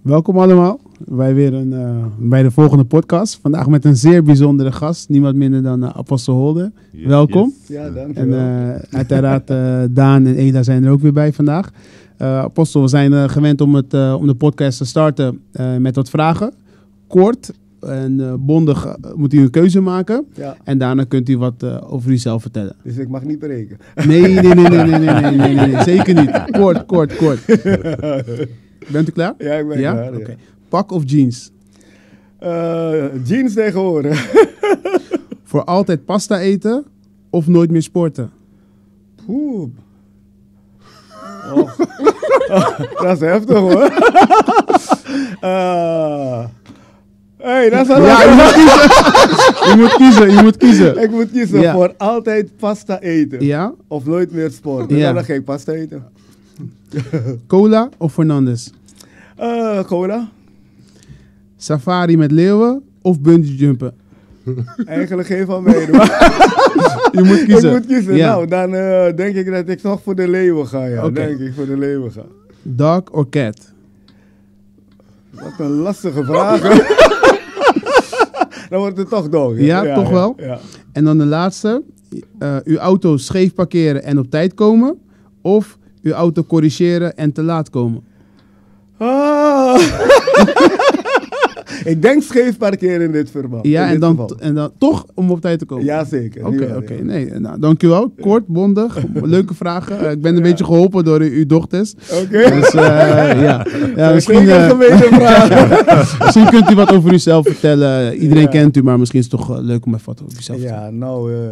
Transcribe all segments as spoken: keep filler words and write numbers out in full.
Welkom allemaal. Wij weer een, uh, bij de volgende podcast. Vandaag met een zeer bijzondere gast. Niemand minder dan uh, Apostel Holder. Yes, Welkom. Yes. Ja, dankjewel. En uh, uiteraard uh, Daan en Eda zijn er ook weer bij vandaag. Uh, Apostel, we zijn uh, gewend om, het, uh, om de podcast te starten uh, met wat vragen. Kort en uh, bondig uh, moet u een keuze maken. Ja. En daarna kunt u wat uh, over uzelf vertellen. Dus ik mag niet breken? Nee, nee, nee, nee, nee, nee, nee, nee, nee, nee. Zeker niet. Kort, kort, kort. Bent u klaar? Ja, ik ben ja? klaar. Ja. Okay. Pak of jeans? Uh, jeans tegenwoordig. Voor altijd pasta eten of nooit meer sporten? Poeh. Oh. Oh, dat is heftig hoor. uh, hey, dat is een ja, je moet kiezen. je moet kiezen. Je moet kiezen. Ik moet kiezen ja. voor altijd pasta eten. Ja? Of nooit meer sporten. Ja. Dan ga ik pasta eten. Cola of Fernandes? Uh, cola. Safari met leeuwen of bungee jumpen? Eigenlijk geen van mij. Je moet kiezen. Ik moet kiezen. Ja. Nou, dan uh, denk ik dat ik toch voor de leeuwen ga. Ja, okay. Denk ik voor de leeuwen ga. Dog of cat? Wat een lastige vraag. Dan wordt het toch dog. Ja, ja, toch ja, wel. Ja. En dan de laatste. Uh, uw auto scheef parkeren en op tijd komen. Of uw auto corrigeren en te laat komen. Ah. Ik denk scheef parkeren in dit verband. Ja, en, dit dan t- en dan toch om op tijd te komen. Jazeker. Oké, oké. Okay, nee, nou, dankjewel. Kort, bondig, leuke vragen. Uh, ik ben een ja. beetje geholpen door uw dochters. Oké. Okay. Dus, uh, ja. ja misschien, uh, vragen. misschien kunt u wat over uzelf vertellen. Iedereen ja. kent u, maar misschien is het toch uh, leuk om even wat over uzelf te ja, vertellen. Ja, nou... Uh,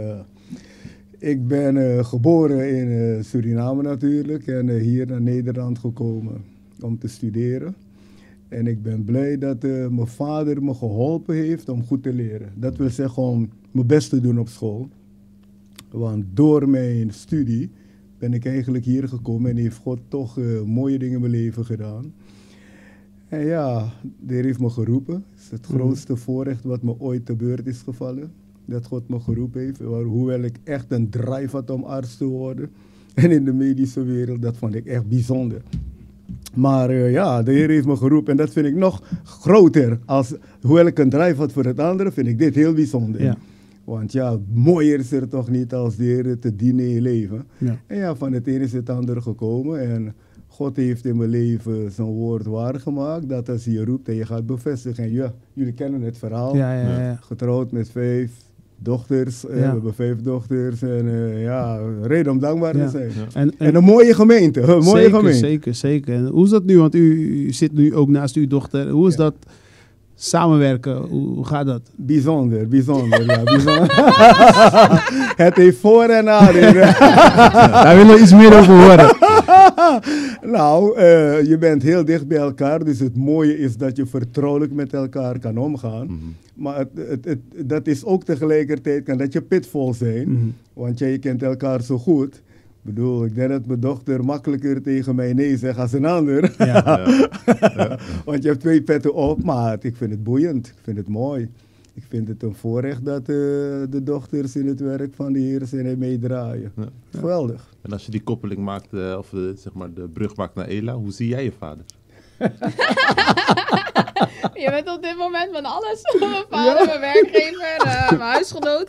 Ik ben uh, geboren in uh, Suriname natuurlijk en uh, hier naar Nederland gekomen om te studeren. En ik ben blij dat uh, mijn vader me geholpen heeft om goed te leren. Dat wil zeggen om mijn best te doen op school. Want door mijn studie ben ik eigenlijk hier gekomen en heeft God toch uh, mooie dingen in mijn leven gedaan. En ja, de Heer heeft me geroepen. Het is het mm-hmm. grootste voorrecht wat me ooit te beurt is gevallen. Dat God me geroepen heeft, hoewel ik echt een drive had om arts te worden. En in de medische wereld, dat vond ik echt bijzonder. Maar uh, ja, de Heer heeft me geroepen en dat vind ik nog groter. Als, hoewel ik een drive had voor het andere, vind ik dit heel bijzonder. Ja. Want ja, mooier is er toch niet als de Heer te dienen in je leven. Ja. En ja, van het ene is het andere gekomen en God heeft in mijn leven zijn woord waargemaakt, dat als hij je roept en je gaat bevestigen. En ja, jullie kennen het verhaal. Ja, ja, ja. Getrouwd met vijf dochters, ja. uh, we hebben vijf dochters en uh, ja, reden om dankbaar ja. te zijn. Ja. En, en, en een mooie gemeente, een mooie zeker, gemeente. Zeker, zeker. En hoe is dat nu? Want u, u zit nu ook naast uw dochter. Hoe is ja. dat samenwerken? Hoe, hoe gaat dat? Bijzonder, bijzonder, ja, bijzonder. Het heeft voor- en nadelen. Daar willen we iets meer over horen. Nou, uh, je bent heel dicht bij elkaar, dus het mooie is dat je vertrouwelijk met elkaar kan omgaan. Mm-hmm. Maar het, het, het, dat is ook tegelijkertijd kan dat je pitvol zijn, mm-hmm. want jij kent elkaar zo goed. Ik bedoel, ik denk dat mijn dochter makkelijker tegen mij nee zegt als een ander. Ja. Ja. Ja. Want je hebt twee petten op, maar ik vind het boeiend, ik vind het mooi. Ik vind het een voorrecht dat uh, de dochters in het werk van de Heer zijn en meedraaien. Ja. Geweldig. En als je die koppeling maakt, uh, of de, zeg maar de brug maakt naar Ela, hoe zie jij je vader? Je bent op dit moment van alles. Mijn vader, ja. mijn werkgever, uh, mijn huisgenoot.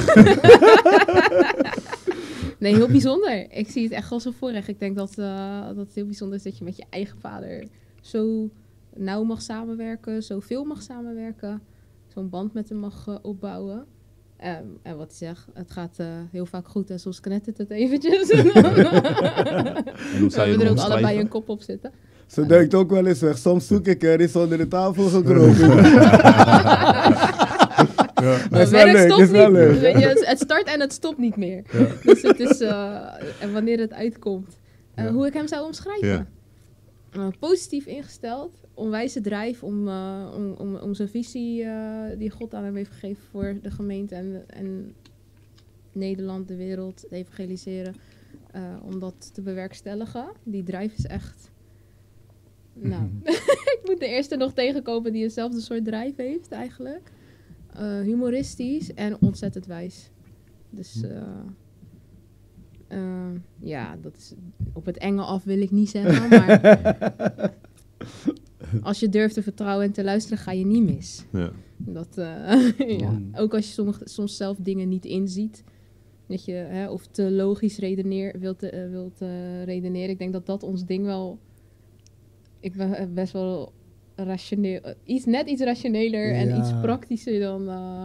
Nee, heel bijzonder. Ik zie het echt als een voorrecht. Ik denk dat, uh, dat het heel bijzonder is dat je met je eigen vader zo nauw mag samenwerken, zoveel mag samenwerken, zo'n band met hem mag uh, opbouwen. Um, en wat hij zegt, het gaat uh, heel vaak goed en soms knettert het eventjes. En hoe zou je we hebben er ook allebei een kop op zitten. Zo duikt ook wel eens weg. Soms zoek ik er is onder de tafel gekropen. Ja. Het werk stopt niet. Weet je, het start en het stopt niet meer. Ja. Dus het is, uh, en wanneer het uitkomt, uh, ja. hoe ik hem zou omschrijven. Ja. Uh, positief ingesteld, onwijze drijf om, uh, om, om, om zijn visie uh, die God aan hem heeft gegeven voor de gemeente en, en Nederland, de wereld, te evangeliseren. Uh, om dat te bewerkstelligen. Die drijf is echt... Nou, ik moet de eerste nog tegenkomen die hetzelfde soort drijf heeft eigenlijk. Uh, humoristisch en ontzettend wijs. Dus uh, uh, ja, dat is op het enge af wil ik niet zeggen, maar als je durft te vertrouwen en te luisteren, ga je niet mis. Ja. Dat, uh, ja. Ook als je sommige, soms zelf dingen niet inziet. Dat je, hè, of te logisch redeneer, wilt, uh, wilt uh, redeneren. Ik denk dat dat ons ding wel... Ik ben best wel rationeel... Iets, net iets rationeler ja. en iets praktischer dan... Uh,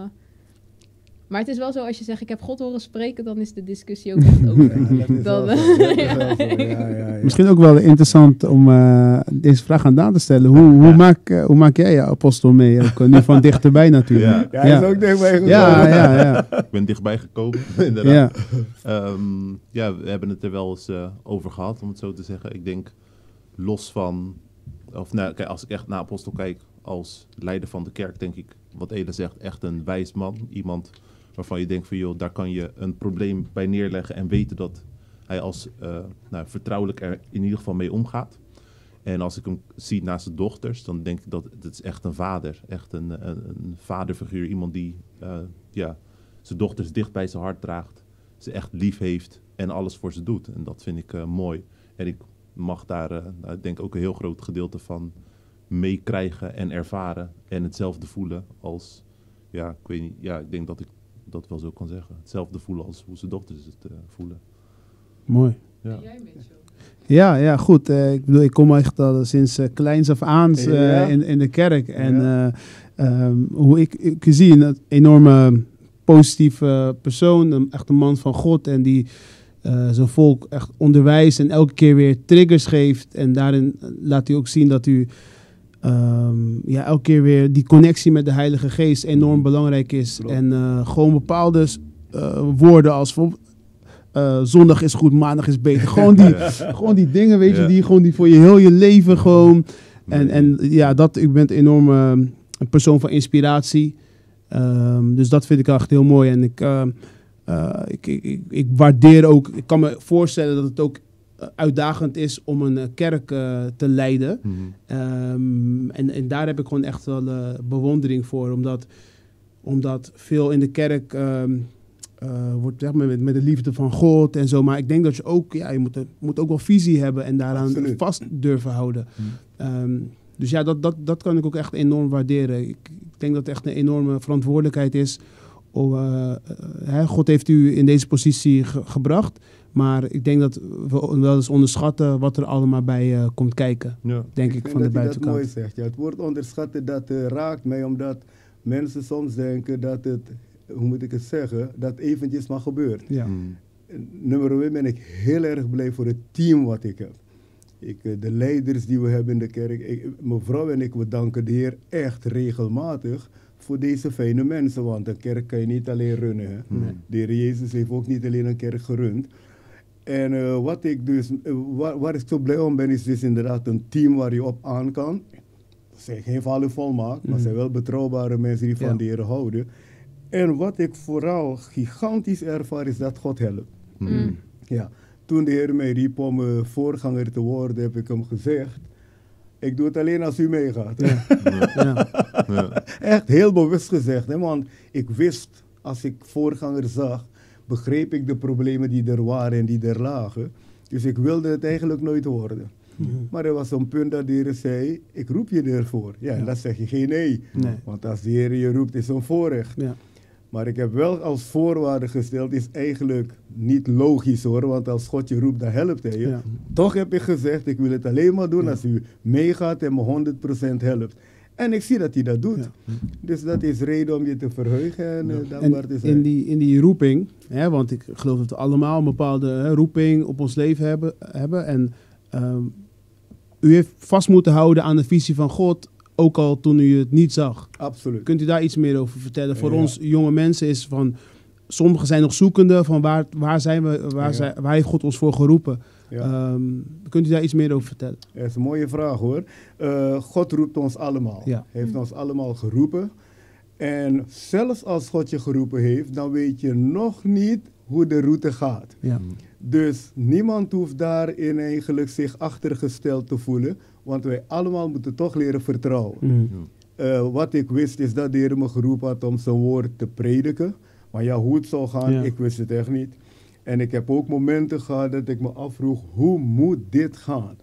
maar het is wel zo, als je zegt, ik heb God horen spreken, dan is de discussie ook echt over. Ja, dan, uh, ja. Ja, ja, ja. Misschien ook wel interessant om uh, deze vraag aan Daan te stellen. Hoe, hoe, ja. maak, uh, hoe maak jij je apostel mee? Ook uh, nu van dichterbij natuurlijk. Ja, ja hij ja. is ook dichtbij gekomen. Ja, ja, ja. Ik ben dichtbij gekomen, inderdaad. Ja. Um, ja, we hebben het er wel eens uh, over gehad, om het zo te zeggen. Ik denk, los van... Of nou, kijk, als ik echt naar apostel kijk, als leider van de kerk, denk ik, wat Ela zegt, echt een wijs man. Iemand waarvan je denkt van, joh, daar kan je een probleem bij neerleggen en weten dat hij als uh, nou, vertrouwelijk er in ieder geval mee omgaat. En als ik hem zie naast zijn dochters, dan denk ik dat het is echt een vader. Echt een, een, een vaderfiguur. Iemand die uh, ja, zijn dochters dicht bij zijn hart draagt. Ze echt lief heeft en alles voor ze doet. En dat vind ik uh, mooi. En ik mag daar, uh, nou, ik denk ook een heel groot gedeelte van meekrijgen en ervaren. En hetzelfde voelen als, ja, ik weet niet, ja, ik denk dat ik dat wel zo kan zeggen. Hetzelfde voelen als hoe zijn dochters het uh, voelen. Mooi. Ja. En jij, Mitchell? Ja, ja, goed. Uh, ik bedoel, ik kom echt al sinds uh, kleins af aan uh, ja. in, in de kerk. En ja. uh, um, hoe ik, ik zie een enorme positieve persoon, een, echt een man van God. En die uh, zijn volk echt onderwijst en elke keer weer triggers geeft. En daarin laat hij ook zien dat u um, ja, elke keer weer die connectie met de Heilige Geest enorm belangrijk is. Klopt. En uh, gewoon bepaalde uh, woorden als Uh, zondag is goed, maandag is beter. Gewoon die, ja. gewoon die dingen, weet je, ja. die, gewoon die voor je heel je leven gewoon. En, en ja, dat, u bent enorm uh, een persoon van inspiratie. Um, dus dat vind ik echt heel mooi. En ik, uh, uh, ik, ik, ik, ik waardeer ook, ik kan me voorstellen dat het ook uitdagend is om een uh, kerk uh, te leiden. Mm-hmm. Um, en, en daar heb ik gewoon echt wel uh, bewondering voor. Omdat, omdat veel in de kerk... Um, Uh, wordt zeg maar, met, met de liefde van God en zo. Maar ik denk dat je ook, ja, je moet, moet ook wel visie hebben en daaraan Absoluut. vast durven houden. Hmm. Um, dus ja, dat, dat, dat kan ik ook echt enorm waarderen. Ik, ik denk dat het echt een enorme verantwoordelijkheid is. Om, uh, uh, hè, God heeft u in deze positie ge- gebracht. Maar ik denk dat we wel eens onderschatten wat er allemaal bij uh, komt kijken. Ja. Denk ik, ik van de buitenkant. Dat mooi zegt. Ja, het woord onderschatten, dat uh, raakt mij omdat mensen soms denken dat het... hoe moet ik het zeggen, dat eventjes maar gebeurt. Ja. Mm. Nummer één ben ik heel erg blij voor het team wat ik heb. Ik, de leiders die we hebben in de kerk, ik, mevrouw en ik, we danken de Heer echt regelmatig voor deze fijne mensen, want een kerk kan je niet alleen runnen. Hè? Mm. De Heer Jezus heeft ook niet alleen een kerk gerund. En uh, wat ik dus, uh, waar, waar ik zo blij om ben, is dus inderdaad een team waar je op aan kan. Ze zijn geen vallen volmaakt, mm. maar zijn wel betrouwbare mensen die van ja. de Heer houden. En wat ik vooral gigantisch ervaar is dat God helpt. Mm. Ja, toen de Heer mij riep om uh, voorganger te worden, heb ik hem gezegd, ik doe het alleen als u meegaat. Ja. Ja. Ja. Echt heel bewust gezegd, hè, want ik wist, als ik voorganger zag, begreep ik de problemen die er waren en die er lagen. Dus ik wilde het eigenlijk nooit worden. Mm-hmm. Maar er was een punt dat de Heer zei, ik roep je ervoor. Ja, ja. En dan zeg je geen nee. nee. Want als de Heer je roept, is het een voorrecht. Ja. Maar ik heb wel als voorwaarde gesteld, is eigenlijk niet logisch hoor, want als God je roept, dan helpt hij je. Ja. Toch heb ik gezegd, ik wil het alleen maar doen ja. als u meegaat en me honderd procent helpt. En ik zie dat hij dat doet. Ja. Dus dat is reden om je te verheugen en ja. uh, dankbaar en te zijn. In die, in die roeping, hè, want ik geloof dat we allemaal een bepaalde hè, roeping op ons leven hebben. hebben en um, u heeft vast moeten houden aan de visie van God, ook al toen u het niet zag. Absoluut. Kunt u daar iets meer over vertellen? Voor ja. ons jonge mensen is van, sommigen zijn nog zoekende van waar, waar zijn we, waar, ja. zijn, waar heeft God ons voor geroepen? Ja. Um, kunt u daar iets meer over vertellen? Ja, dat is een mooie vraag hoor. Uh, God roept ons allemaal. Ja. Hij heeft mm. ons allemaal geroepen. En zelfs als God je geroepen heeft, dan weet je nog niet hoe de route gaat. Ja. Dus niemand hoeft daarin eigenlijk zich achtergesteld te voelen. Want wij allemaal moeten toch leren vertrouwen. Mm. Uh, wat ik wist is dat de Heer me geroepen had om zijn woord te prediken. Maar ja, hoe het zou gaan, ja. ik wist het echt niet. En ik heb ook momenten gehad dat ik me afvroeg, hoe moet dit gaan?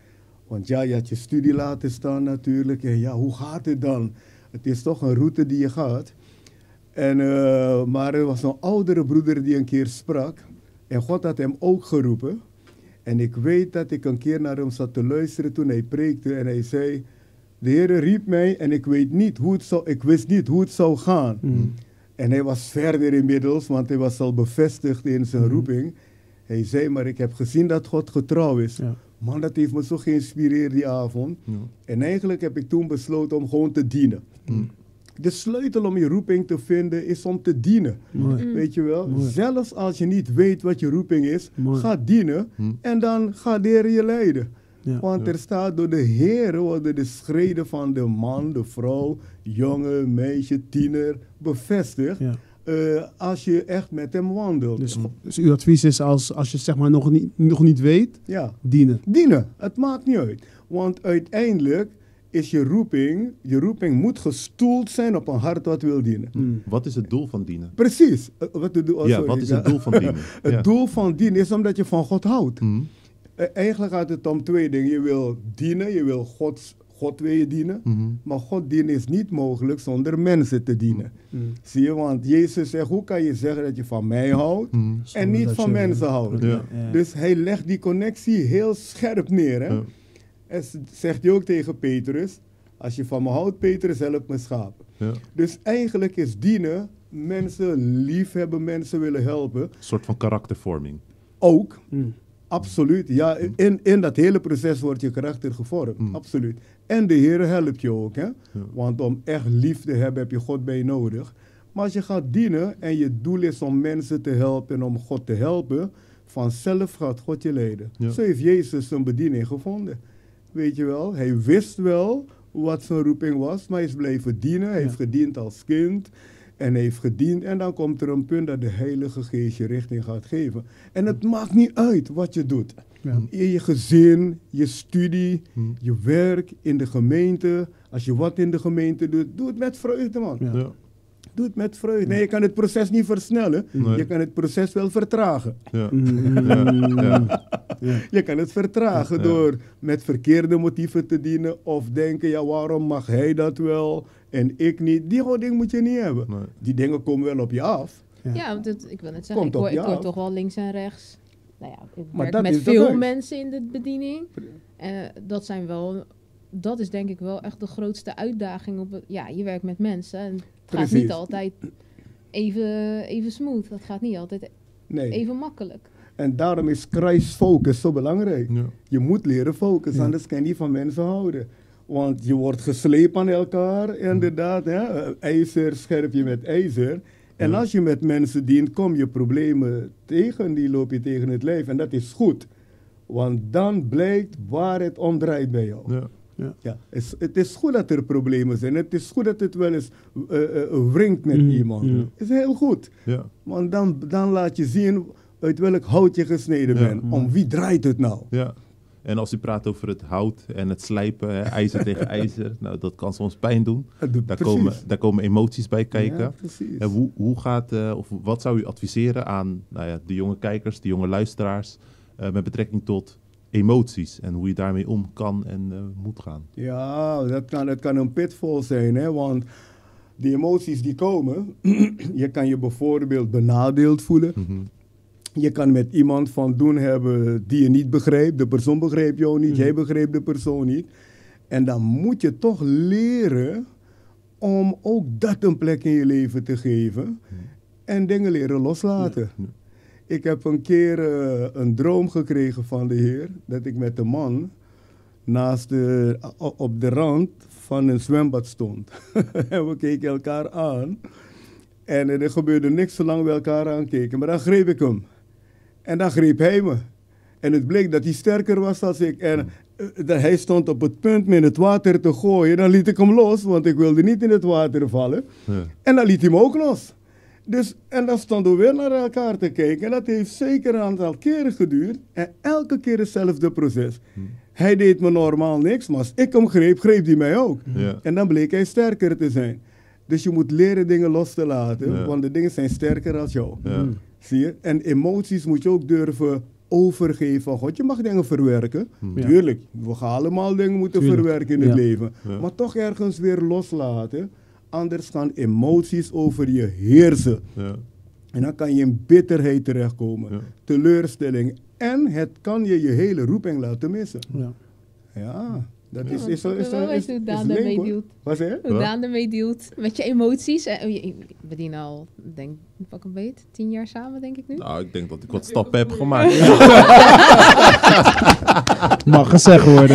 Want ja, je had je studie laten staan natuurlijk. En ja, hoe gaat het dan? Het is toch een route die je gaat. En, uh, maar er was een oudere broeder die een keer sprak. En God had hem ook geroepen. En ik weet dat ik een keer naar hem zat te luisteren toen hij preekte. En hij zei, de Heer riep mij en ik, weet niet hoe het zou, ik wist niet hoe het zou gaan. Mm. En hij was verder inmiddels, want hij was al bevestigd in zijn mm. roeping. Hij zei, maar ik heb gezien dat God getrouw is. Ja. Man, dat heeft me zo geïnspireerd die avond. Ja. En eigenlijk heb ik toen besloten om gewoon te dienen. Mm. De sleutel om je roeping te vinden is om te dienen. Mooi. Weet je wel? Mooi. Zelfs als je niet weet wat je roeping is, Mooi. ga dienen mm. en dan gaat de Heer je leiden. Ja. Want ja. er staat door de Heer worden de schreden van de man, de vrouw, jongen, meisje, tiener bevestigd. Ja. Uh, als je echt met hem wandelt. Dus, dus uw advies is als, als je zeg maar nog niet, nog niet weet, ja. dienen. Dienen, het maakt niet uit. Want uiteindelijk is je roeping, je roeping moet gestoeld zijn op een hart wat wil dienen. Hmm. Wat is het doel van dienen? Precies. Uh, wat, de, oh, ja, sorry, wat is het doel van dienen? Het ja. doel van dienen is omdat je van God houdt. Hmm. Uh, eigenlijk gaat het om twee dingen. Je wil dienen, je wil Gods, God wil je dienen. Mm-hmm. Maar God dienen is niet mogelijk zonder mensen te dienen. Mm-hmm. Zie je, want Jezus zegt, hoe kan je zeggen dat je van mij houdt mm-hmm. en niet van je, mensen houdt? Ja. Ja. Dus hij legt die connectie heel scherp neer. Hè? Ja. En zegt hij ook tegen Petrus, als je van me houdt, Petrus, help me schapen. Ja. Dus eigenlijk is dienen, mensen liefhebben, mensen willen helpen. Een soort van karaktervorming. Ook. Mm. Absoluut, ja. In, in dat hele proces wordt je karakter gevormd. Mm. Absoluut. En de Heer helpt je ook. Hè? Ja. Want om echt lief te hebben heb je God bij je nodig. Maar als je gaat dienen en je doel is om mensen te helpen en om God te helpen, vanzelf gaat God je leiden. Ja. Zo heeft Jezus zijn bediening gevonden. Weet je wel, hij wist wel wat zijn roeping was, maar hij is blijven dienen. Hij ja. heeft gediend als kind. En heeft gediend. En dan komt er een punt dat de Heilige Geest je richting gaat geven. En het maakt niet uit wat je doet. Ja. In je gezin, je studie, hmm. je werk, in de gemeente. Als je wat in de gemeente doet, doe het met vreugde, man. Ja. Ja. Doe het met vreugde. Nee, je kan het proces niet versnellen. Nee. Je kan het proces wel vertragen. Ja. Ja. Ja. Ja. Je kan het vertragen ja. door met verkeerde motieven te dienen. Of denken, ja, waarom mag hij dat wel en ik niet? Die houding moet je niet hebben. Nee. Die dingen komen wel op je af. Ja, ja want het, ik wil net zeggen, ik hoor, ik hoor toch wel links en rechts. Nou ja, ik maar werk met veel mensen in de bediening. Uh, dat zijn wel... Dat is denk ik wel echt de grootste uitdaging. Op het, ja, je werkt met mensen en het Precies. gaat niet altijd even, even smooth. Het gaat niet altijd nee. even makkelijk. En daarom is kruisfocus zo belangrijk. Ja. Je moet leren focussen, ja. anders kan je niet van mensen houden. Want je wordt geslepen aan elkaar, inderdaad. Hè? IJzer scherp je met ijzer. En ja. als je met mensen dient, kom je problemen tegen. Die loop je tegen het lijf. En dat is goed. Want dan blijkt waar het om draait bij jou. Ja. Ja. Ja, het, het is goed dat er problemen zijn. Het is goed dat het wel eens uh, uh, wringt met mm, iemand. Het mm. is heel goed. Ja. Want dan, dan laat je zien uit welk hout je gesneden ja. bent. Om wie draait het nou? Ja. En als u praat over het hout en het slijpen, hè, ijzer tegen ijzer, nou, dat kan soms pijn doen. Daar komen, daar komen emoties bij kijken. Ja, precies. En hoe, hoe gaat, uh, of wat zou u adviseren aan nou ja, de jonge kijkers, de jonge luisteraars, uh, met betrekking tot emoties en hoe je daarmee om kan en uh, moet gaan? Ja, dat kan, dat kan een pitfall zijn, hè? Want die emoties die komen, je kan je bijvoorbeeld benadeeld voelen. Mm-hmm. Je kan met iemand van doen hebben die je niet begrijpt. De persoon begrijpt jou niet, mm-hmm. jij begrijpt de persoon niet. En dan moet je toch leren om ook dat een plek in je leven te geven. Mm-hmm. En dingen leren loslaten. Ja. Ik heb een keer uh, een droom gekregen van de Heer. Dat ik met een man naast de, op de rand van een zwembad stond. En we keken elkaar aan. En er gebeurde niks zolang we elkaar aankeken. Maar dan greep ik hem. En dan greep hij me. En het bleek dat hij sterker was dan ik. En uh, dat hij stond op het punt me in het water te gooien. Dan liet ik hem los, want ik wilde niet in het water vallen. Ja. En dan liet hij me ook los. Dus, en dan stonden we weer naar elkaar te kijken. En dat heeft zeker een aantal keren geduurd. En elke keer hetzelfde proces. Hm. Hij deed me normaal niks, maar als ik hem greep, greep hij mij ook. Ja. En dan bleek hij sterker te zijn. Dus je moet leren dingen los te laten, ja. want de dingen zijn sterker dan jou. Ja. Zie je? En emoties moet je ook durven overgeven aan God. Je mag dingen verwerken. Hmm. Ja. Tuurlijk, we gaan allemaal dingen moeten Tuurlijk. verwerken in het Ja. leven. Ja. Maar toch ergens weer loslaten. Anders gaan emoties over je heersen. Ja. En dan kan je in bitterheid terechtkomen. Ja. Teleurstelling. En het kan je je hele roeping laten missen. Ja. Ja, dat Ja, is, is, want is, ik wil wel is, weten hoe is Daan link, daarmee hoor. dealt. Wat zeg je? Hoe Ja. Daan ermee dealt met je emoties. En, oh, je, we bedienen al, denk pak een beet, tien jaar samen, denk ik nu. Nou, ik denk dat ik wat stappen heb gemaakt. Mag gezegd worden.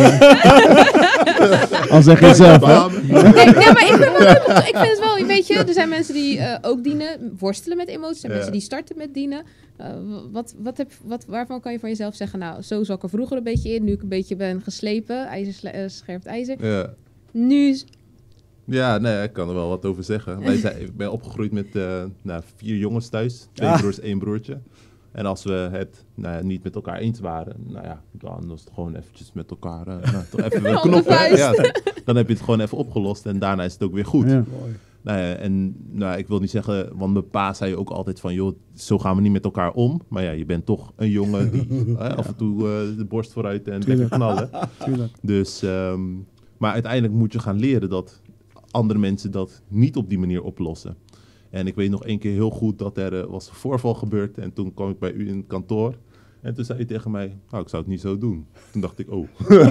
Al zeg je zelf, hè? Nee, nee, maar ik, ben wel, ik vind het wel een beetje... Er zijn mensen die uh, ook dienen, worstelen met emoties. Er zijn Ja. mensen die starten met dienen. Uh, wat, wat heb, wat, waarvan kan je van jezelf zeggen... Nou, zo zat ik er vroeger een beetje in. Nu ik een beetje ben geslepen. IJzer sle- uh, scherpt ijzer. Ja. Nu... Ja, nee, ik kan er wel wat over zeggen. Wij zijn, ik ben opgegroeid met uh, nou, vier jongens thuis. Twee Ah. broers, één broertje. En als we het nou ja, niet met elkaar eens waren, nou ja, dan was het gewoon eventjes met elkaar, uh, nou, toch even een knop, hè? Ja, dan, dan heb je het gewoon even opgelost en daarna is het ook weer goed. Ja. Mooi. Nou ja, en nou, ik wil niet zeggen, want mijn pa zei ook altijd van, joh, zo gaan we niet met elkaar om. Maar ja, je bent toch een jongen die hè, af en toe uh, de borst vooruit en lekker knallen. Tuurlijk. Dus, um, maar uiteindelijk moet je gaan leren dat andere mensen dat niet op die manier oplossen. En ik weet nog één keer heel goed dat er uh, was een voorval gebeurd. En toen kwam ik bij u in het kantoor. En toen zei u tegen mij, nou, ik zou het niet zo doen. Toen dacht ik, oh.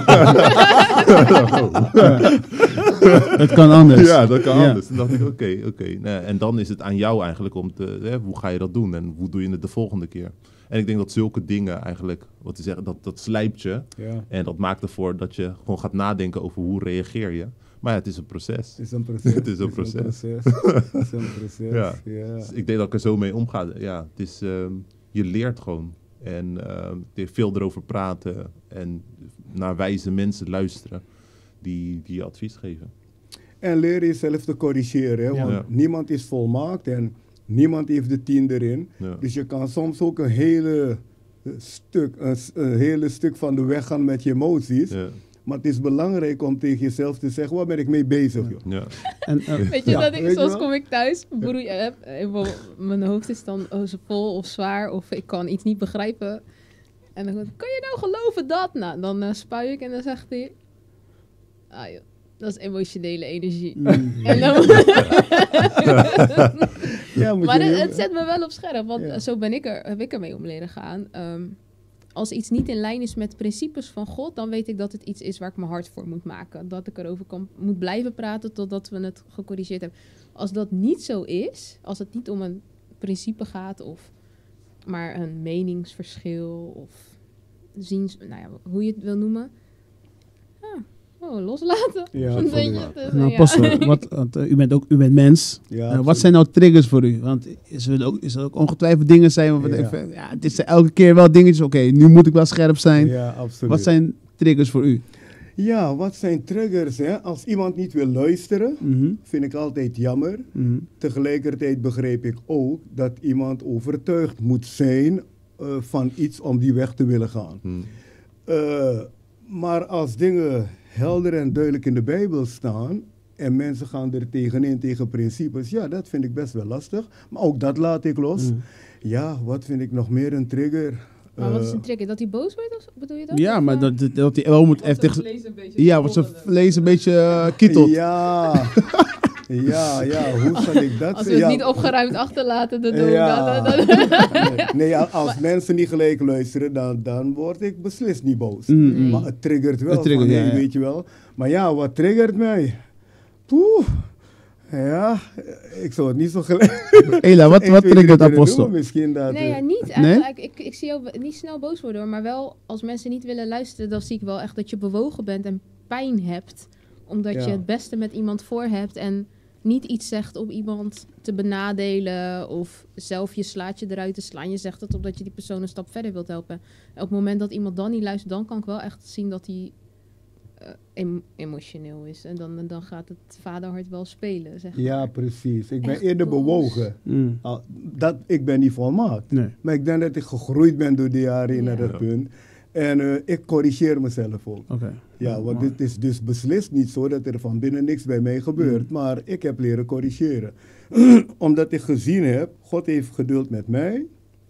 oh. Het kan anders. Ja, dat kan Ja. anders. Toen dacht ik, oké, okay, oké. Okay. Nou, en dan is het aan jou eigenlijk om te, hè, hoe ga je dat doen? En hoe doe je het de volgende keer? En ik denk dat zulke dingen eigenlijk, wat u zegt, dat, dat slijpt je. Ja. En dat maakt ervoor dat je gewoon gaat nadenken over hoe reageer je. Maar ja, het is een proces. Het is een proces. Het is een proces. Het is een proces. Ja. Ja. Dus ik denk dat ik er zo mee omga. Ja, het is, um, je leert gewoon. En uh, veel erover praten. En naar wijze mensen luisteren die, die je advies geven. En leer jezelf te corrigeren. Hè? Want Ja. niemand is volmaakt en niemand heeft de tien erin. Ja. Dus je kan soms ook een hele stuk, een, een hele stuk van de weg gaan met je emoties. Ja. Maar het is belangrijk om tegen jezelf te zeggen, waar ben ik mee bezig? Joh? Ja. En, uh, Weet je, Ja, dat ik, weet je soms wel? kom ik thuis, broer, heb, mijn hoofd is dan oh, zo vol of zwaar of ik kan iets niet begrijpen. En dan kan je nou geloven dat? Nou, dan uh, spuik ik en dan zegt hij, ah joh, dat is emotionele energie. mm, En dan, Ja, moet maar je- het, het zet me wel op scherp, want Ja. zo ben ik er, heb ik ermee om leren gaan. Um, als iets niet in lijn is met principes van God, dan weet ik dat het iets is waar ik mijn hart voor moet maken. Dat ik erover kan, moet blijven praten totdat we het gecorrigeerd hebben. Als dat niet zo is, als het niet om een principe gaat, of maar een meningsverschil, of ziens, nou ja, hoe je het wil noemen. Ja, oh, loslaten. Ja, Weet je, absoluut. het is, nou, ja. Pastor, wat, want, uh, u bent ook u bent mens. Ja, Uh, absoluut. wat zijn nou triggers voor u? Want is er ook, is er ook ongetwijfeld dingen zijn waarvan Ja. ik denk van, ja, dit zijn elke keer wel dingetjes. Oké, okay, nu moet ik wel scherp zijn. Ja, absoluut. Wat zijn triggers voor u? Ja, wat zijn triggers? Hè? Als iemand niet wil luisteren, Mm-hmm. vind ik altijd jammer. Mm-hmm. Tegelijkertijd begreep ik ook dat iemand overtuigd moet zijn uh, van iets om die weg te willen gaan. Hm. Uh, maar als dingen helder en duidelijk in de Bijbel staan en mensen gaan er tegenin tegen principes, ja, dat vind ik best wel lastig. Maar ook dat laat ik los. Mm. Ja, wat vind ik nog meer een trigger? Maar wat is Uh, een trigger? Dat hij boos wordt? Of bedoel je dat? Ja, Of, maar uh, dat, dat, dat hij wel moet Wordt even zijn tegen... vlees een beetje Ja, wordt zijn rollende. vlees een beetje uh, kietelt. Ja, ja, ja, hoe zal ik dat Als we zeggen? het Ja, niet opgeruimd achterlaten, dan doen we Ja. dat. dat- Nee, nee, als als mensen niet gelijk luisteren, dan, dan word ik beslist niet boos. Mm, mm. Maar het triggert wel. Het triggert, van, ja, hey, ja. weet je wel. Maar ja, wat triggert mij? Poeh. Ja, ik zou het niet zo gelijk... Ela, wat, één, wat twee, triggert drie kunnen apostel? noemen. Misschien dat... Nee, eh, ja, niet. Eigenlijk, ik, ik zie jou niet snel boos worden hoor. Maar wel, als mensen niet willen luisteren, dan zie ik wel echt dat je bewogen bent en pijn hebt. Omdat Ja. je het beste met iemand voor hebt en niet iets zegt om iemand te benadelen. Of zelf je slaat je eruit te slaan. Je zegt het omdat je die persoon een stap verder wilt helpen. En op het moment dat iemand dan niet luistert, dan kan ik wel echt zien dat hij uh, em- emotioneel is. En dan, dan gaat het vaderhart wel spelen, zeg Ja, maar. precies. Ik ben Echt eerder boos. bewogen. Mm. Al- Dat, ik ben niet volmaakt. Nee. Maar ik denk dat ik gegroeid ben door de jaren heen Ja. naar dat Ja. punt. En uh, ik corrigeer mezelf ook. Oké. Okay. Ja, want Mooi. het is dus beslist niet zo dat er van binnen niks bij mij gebeurt. Mm. Maar ik heb leren corrigeren. Omdat ik gezien heb, God heeft geduld met mij.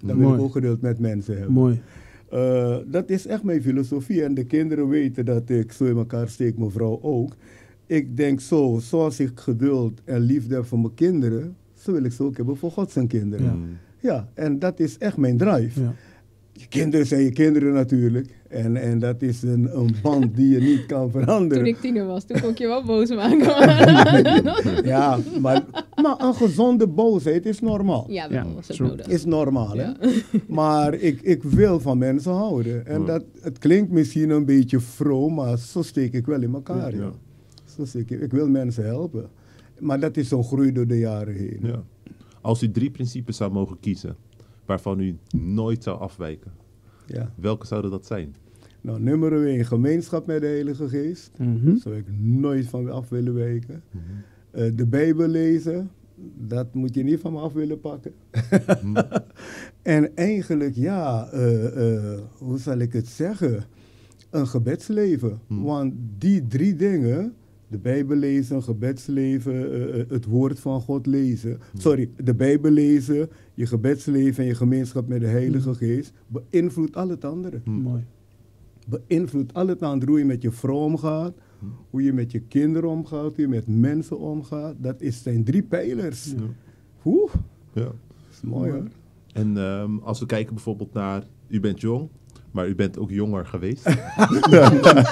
Dan wil ik ook geduld met mensen hebben. Mooi. Uh, dat is echt mijn filosofie. En de kinderen weten dat ik zo in elkaar steek, mijn vrouw ook. Ik denk zo, zoals ik geduld en liefde heb voor mijn kinderen, zo wil ik ze ook hebben voor God zijn kinderen. Ja, ja, en dat is echt mijn drive. Ja. Je kinderen zijn je kinderen natuurlijk. En, en dat is een, een band die je niet kan veranderen. Toen ik tiener was, toen kon ik je wel boos maken. Ja, maar, maar een gezonde boosheid is normaal. Ja, wel, ja, was ook nodig. Is normaal, ja. hè? Maar ik, ik wil van mensen houden. En ja. dat, het klinkt misschien een beetje vroom, maar zo steek ik wel in elkaar. Ja. Ja. Zo steek ik, ik wil mensen helpen. Maar dat is zo'n groei door de jaren heen. Ja. Als u drie principes zou mogen kiezen, waarvan u nooit zou afwijken, ja. welke zouden dat zijn? Nou, nummer één, gemeenschap met de Heilige Geest. Mm-hmm. Zou ik nooit van af willen wijken. Mm-hmm. Uh, de Bijbel lezen, dat moet je niet van me af willen pakken. Mm-hmm. En eigenlijk, ja, uh, uh, hoe zal ik het zeggen? Een gebedsleven. Mm-hmm. Want die drie dingen, de Bijbel lezen, gebedsleven, uh, het woord van God lezen. Mm-hmm. Sorry, de Bijbel lezen, je gebedsleven en je gemeenschap met de Heilige mm-hmm. Geest beïnvloedt al het andere. Mm-hmm. Mooi. Beïnvloedt al het andere, hoe je met je vrouw omgaat, mm-hmm. hoe je met je kinderen omgaat, hoe je met mensen omgaat. Dat is, zijn drie pijlers. Ja. Hoe? Ja. Dat is mooi hoor. En um, als we kijken bijvoorbeeld naar, u bent jong, maar u bent ook jonger geweest. Oké,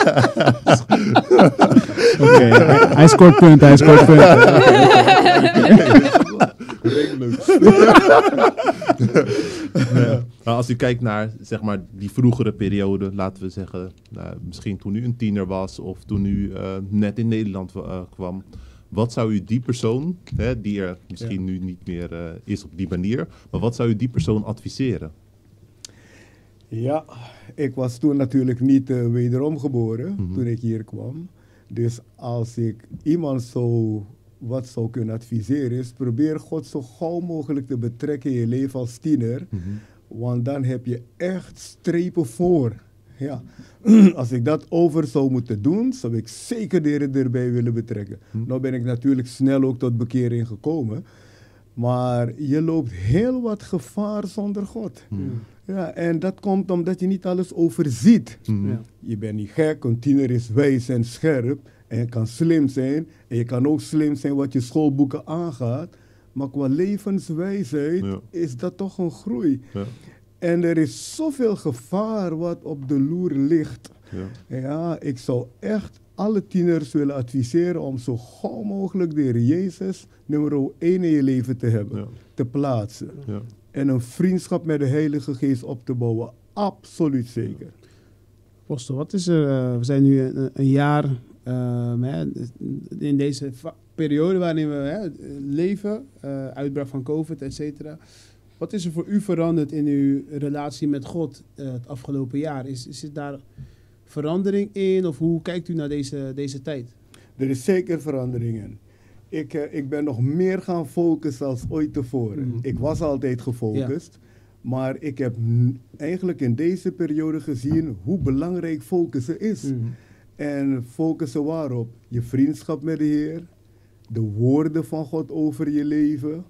okay, hij, hij scoort punten, hij scoort punten. Ja. Nou, als u kijkt naar zeg maar, die vroegere periode, laten we zeggen, nou, misschien toen u een tiener was of toen u uh, net in Nederland uh, kwam. Wat zou u die persoon, hè, die er misschien ja. nu niet meer uh, is op die manier, maar wat zou u die persoon adviseren? Ja, ik was toen natuurlijk niet uh, wederom geboren, mm-hmm. toen ik hier kwam. Dus als ik iemand zo wat zou kunnen adviseren is, probeer God zo gauw mogelijk te betrekken in je leven als tiener. Mm-hmm. Want dan heb je echt strepen voor. Ja. Als ik dat over zou moeten doen, zou ik zeker de Heer erbij willen betrekken. Mm-hmm. Nou ben ik natuurlijk snel ook tot bekering gekomen. Maar je loopt heel wat gevaar zonder God. Mm-hmm. Ja, en dat komt omdat je niet alles overziet. Mm-hmm. Ja. Je bent niet gek, een tiener is wijs en scherp. En je kan slim zijn. En je kan ook slim zijn wat je schoolboeken aangaat. Maar qua levenswijsheid ja. is dat toch een groei. Ja. En er is zoveel gevaar wat op de loer ligt. Ja, ja ik zou echt alle tieners willen adviseren om zo gauw mogelijk de Heer Jezus nummer één in je leven te hebben. Ja. Te plaatsen. Ja. En een vriendschap met de Heilige Geest op te bouwen. Absoluut zeker. Apostel, wat is er? Uh, we zijn nu een, een jaar um, hè, in deze va- periode waarin we hè, leven, uh, uitbraak van COVID, et cetera. Wat is er voor u veranderd in uw relatie met God uh, het afgelopen jaar? Is, is er daar verandering in of hoe kijkt u naar deze, deze tijd? Er is zeker verandering in. Ik, uh, ik ben nog meer gaan focussen als ooit tevoren. Mm. Ik was altijd gefocust. Ja. Maar ik heb n- eigenlijk in deze periode gezien hoe belangrijk focussen is. Mm. En focussen waarop? Je vriendschap met de Heer. De woorden van God over je leven.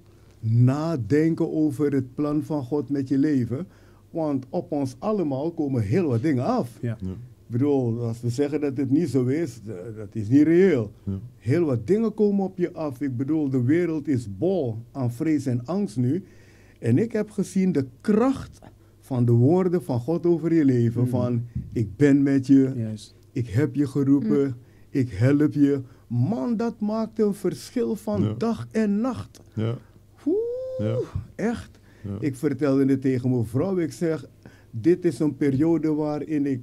Nadenken over het plan van God met je leven. Want op ons allemaal komen heel wat dingen af. Ja. Ja. Ik bedoel, als we zeggen dat het niet zo is, dat is niet reëel. Ja. Heel wat dingen komen op je af. Ik bedoel, de wereld is bol aan vrees en angst nu. En ik heb gezien de kracht van de woorden van God over je leven. Mm. Van, ik ben met je, yes. ik heb je geroepen, mm. ik help je. Man, dat maakt een verschil van ja. dag en nacht. Ja. Oeh, ja. Echt. Ja. Ik vertelde het tegen mijn vrouw. Ik zeg, dit is een periode waarin ik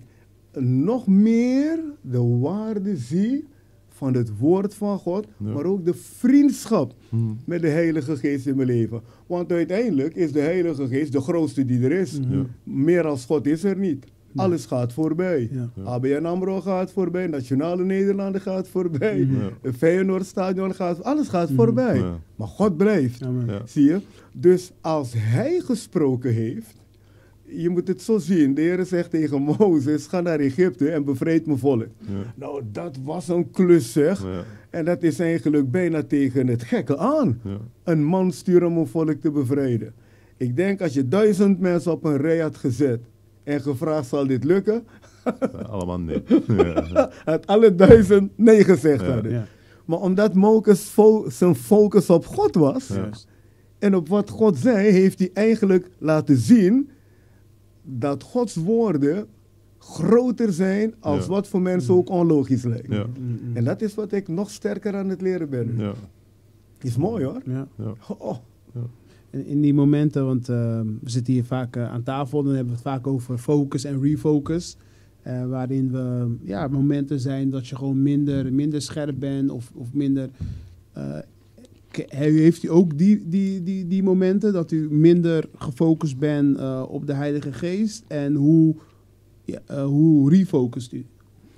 nog meer de waarde zie van het woord van God, ja. maar ook de vriendschap hmm. met de Heilige Geest in mijn leven. Want uiteindelijk is de Heilige Geest de grootste die er is. Ja. Meer als God is er niet. Ja. Alles gaat voorbij. Ja. Ja. A B N AMRO gaat voorbij, Nationale Nederlanden gaat voorbij, ja. het Feyenoordstadion gaat, alles gaat ja. voorbij. Ja. Maar God blijft. Ja, ja. Zie je? Dus als Hij gesproken heeft, je moet het zo zien. De Heer zegt tegen Mozes, ga naar Egypte en bevrijd mijn volk. Ja. Nou, dat was een klus, zeg. Ja. En dat is eigenlijk bijna tegen het gekke aan. Ja. Een man sturen om een volk te bevrijden. Ik denk als je duizend mensen op een rij had gezet en gevraagd, zal dit lukken? Allemaal nee. Ja. Het alle duizend nee gezegd ja. hadden. Ja. Maar omdat Mozes fo- zijn focus op God was, Ja. en op wat God zei, heeft hij eigenlijk laten zien dat Gods woorden groter zijn als Ja. wat voor mensen ook onlogisch lijkt. Ja. En dat is wat ik nog sterker aan het leren ben. Ja. Is mooi hoor. Ja. Ja. Oh. In, in die momenten, want uh, we zitten hier vaak uh, aan tafel, dan hebben we het vaak over focus en refocus. Uh, waarin we ja, momenten zijn dat je gewoon minder, minder scherp bent of, of minder... Uh, heeft u ook die, die, die, die momenten dat u minder gefocust bent uh, op de Heilige Geest? En hoe, ja, uh, hoe refocust u?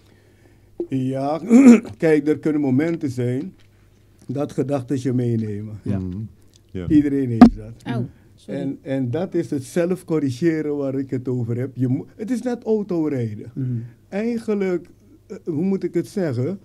Ja, kijk, er kunnen momenten zijn dat gedachten je meenemen. Ja. Mm. Ja. Iedereen heeft dat. Auw, sorry. En, en dat is het zelf corrigeren waar ik het over heb. Je mo- het is net autorijden. Mm. Eigenlijk, uh, hoe moet ik het zeggen?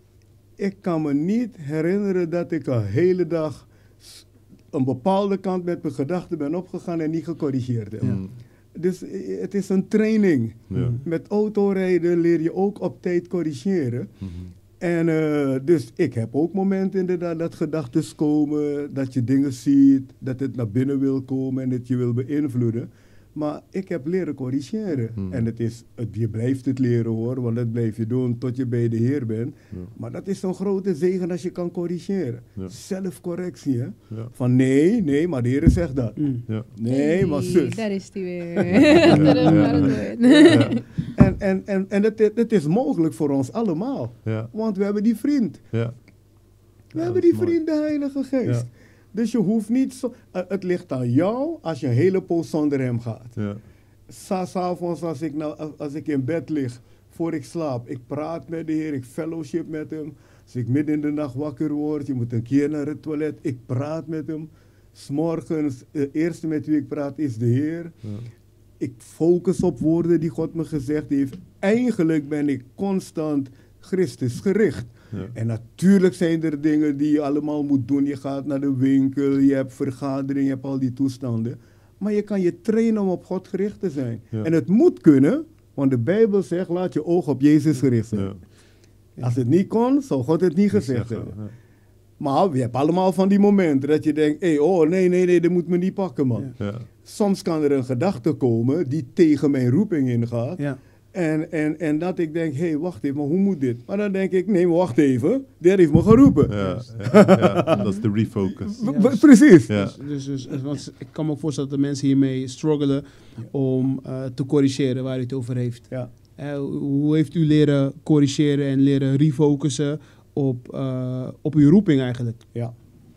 Ik kan me niet herinneren dat ik een hele dag s- een bepaalde kant met mijn gedachten ben opgegaan en niet gecorrigeerd heb. Ja. Mm. Dus uh, het is een training. Ja. Met autorijden leer je ook op tijd corrigeren. Mhm. En uh, dus ik heb ook momenten inderdaad dat gedachten komen, dat je dingen ziet, dat het naar binnen wil komen en dat je wil beïnvloeden. Maar ik heb leren corrigeren. Hmm. En het is, het, je blijft het leren hoor, want dat blijf je doen tot je bij de Heer bent. Ja. Maar dat is zo'n grote zegen als je kan corrigeren. Ja. Zelfcorrectie hè. Ja. Van nee, nee, maar de Heer zegt dat. Mm. Ja. Nee, maar Hey, zus. Daar is hij weer. Ja, Terug ja, naar het ja. woord. Ja. En, en, en, en het, is- het is mogelijk voor ons allemaal. Ja. Want we hebben die vriend. Ja. We Ja, hebben dat die is mooi. vriend, de Heilige Geest. Ja. Dus je hoeft niet zo... uh, het ligt aan jou als je een hele poos zonder hem gaat. Ja. Sa- S'avonds als ik, nou, als- als ik in bed lig, voor ik slaap, ik praat met de Heer, ik fellowship met hem. Als ik midden in de nacht wakker word, je moet een keer naar het toilet, ik praat met hem. 's Morgens, de eerste met wie ik praat is de Heer. Ja. Ik focus op woorden die God me gezegd heeft. Eigenlijk ben ik constant Christus gericht. Ja. En natuurlijk zijn er dingen die je allemaal moet doen. Je gaat naar de winkel, je hebt vergadering, je hebt al die toestanden. Maar je kan je trainen om op God gericht te zijn. Ja. En het moet kunnen, want de Bijbel zegt, laat je oog op Jezus gericht zijn. Ja. Als het niet kon, zou God het niet gezegd Zeggen, hebben. ja. Maar je hebt allemaal van die momenten dat je denkt, hey, oh nee, nee, nee, dat moet me niet pakken man. Ja. Ja. Soms kan er een gedachte komen die tegen mijn roeping ingaat. Ja. En, en, en dat ik denk, hé, hey, wacht even, maar hoe moet dit? Maar dan denk ik, nee, maar wacht even, die heeft me geroepen. Ja. Ja. Ja. Dat is de refocus. W- Ja. w- Precies. Ja. Dus, dus, dus want ik kan me ook voorstellen dat de mensen hiermee struggelen om uh, te corrigeren waar u het over heeft. Ja. Uh, hoe heeft u leren corrigeren en leren refocussen op, uh, op uw roeping eigenlijk? Ja.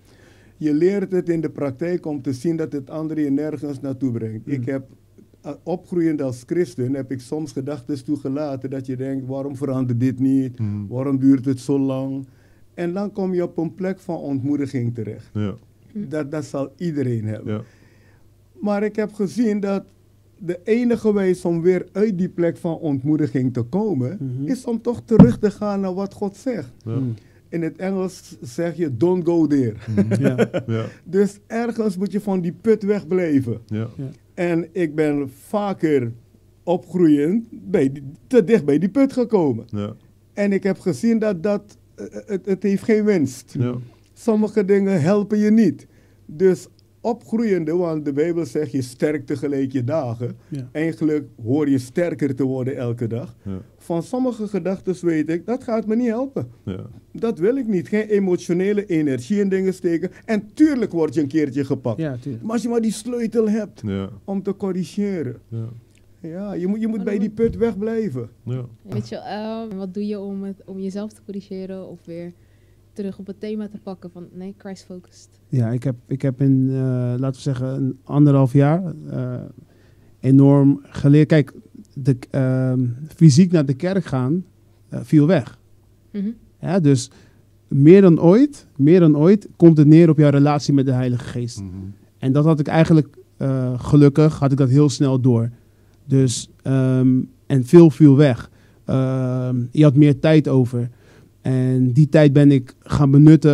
Je leert het in de praktijk om te zien dat het anderen je nergens naartoe brengt. Mm. Ik heb, uh, opgroeiend als christen, heb ik soms gedachten toegelaten dat je denkt, waarom verandert dit niet? Mm. Waarom duurt het zo lang? En dan kom je op een plek van ontmoediging terecht. Ja. Dat, dat zal iedereen hebben. Ja. Maar ik heb gezien dat de enige wijze om weer uit die plek van ontmoediging te komen, Mhm. is om toch terug te gaan naar wat God zegt. Ja. Mm. In het Engels zeg je, don't go there. Mhm. Ja. Ja. Dus ergens moet je van die put wegblijven. Ja. En ik ben vaker opgroeiend bij die- te dicht bij die put gekomen. Ja. En ik heb gezien dat dat, eh, het, het heeft geen winst. Ja. Sommige dingen helpen je niet. Dus opgroeiende, want de Bijbel zegt je sterkt tegelijk je dagen. Ja. Eigenlijk hoor je sterker te worden elke dag. Ja. Van sommige gedachten weet ik, dat gaat me niet helpen. Ja. Dat wil ik niet. Geen emotionele energie in dingen steken. En tuurlijk word je een keertje gepakt. Ja, tuurlijk. Maar als je maar die sleutel hebt Ja. om te corrigeren. Ja. Ja, je moet, je moet Maar bij dan- die put wegblijven. Ja. Weet je, eh, wat doe je om, het, om jezelf te corrigeren of weer terug op het thema te pakken van nee, Christ-focused? Ja, ik heb, ik heb in, uh, laten we zeggen, een anderhalf jaar uh, enorm geleerd. Kijk, de, uh, fysiek naar de kerk gaan uh, viel weg. Mhm. Ja, dus meer dan ooit, meer dan ooit komt het neer op jouw relatie met de Heilige Geest. Mhm. En dat had ik eigenlijk, uh, gelukkig, had ik dat heel snel door. Dus, um, en veel viel weg. Uh, je had meer tijd over. En die tijd ben ik gaan benutten